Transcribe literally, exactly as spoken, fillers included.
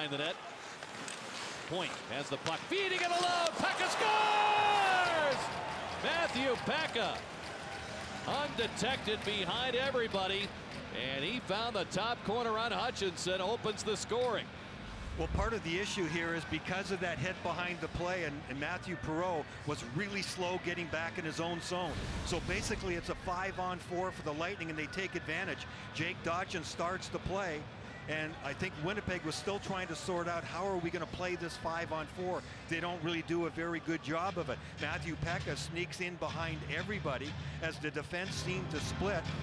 the net. Point has the puck, feeding it alone. Peca scores! Matthew Peca, undetected behind everybody, and he found the top corner on Hutchinson, opens the scoring. Well, part of the issue here is because of that hit behind the play, and, and Matthew Perreault was really slow getting back in his own zone. So basically it's a five on four for the Lightning, and they take advantage. Jake Dodgen starts the play, and I think Winnipeg was still trying to sort out how are we going to play this five on four. They don't really do a very good job of it. Matthew Peca sneaks in behind everybody as the defense seemed to split.